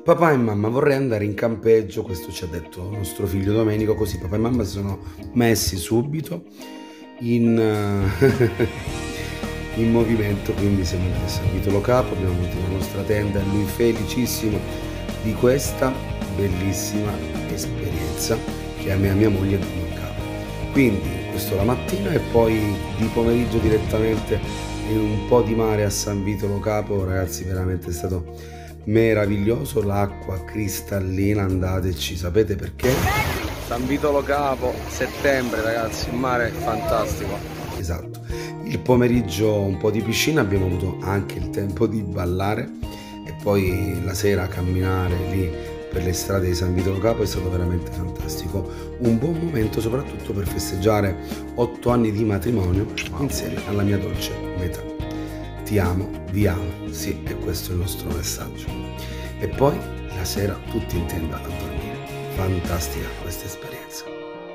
Papà e mamma, vorrei andare in campeggio, questo ci ha detto nostro figlio Domenico, così papà e mamma si sono messi subito in, in movimento, quindi siamo andati a San Vitolo Capo, abbiamo montato la nostra tenda e lui felicissimo di questa bellissima esperienza che a me e a mia moglie non mancava. Quindi questo la mattina e poi di pomeriggio direttamente in un po' di mare a San Vitolo Capo, ragazzi, veramente è stato meraviglioso, l'acqua cristallina, andateci, sapete perché? San Vitolo Capo, settembre, ragazzi, il mare è fantastico. Esatto. Il pomeriggio un po' di piscina, abbiamo avuto anche il tempo di ballare e poi la sera camminare lì per le strade di San Vitolo Capo è stato veramente fantastico. Un buon momento soprattutto per festeggiare 8 anni di matrimonio insieme alla mia dolce metà. Ti amo, vi amo, sì, e questo è il nostro messaggio. E poi la sera tutti in tenda a dormire. Fantastica questa esperienza.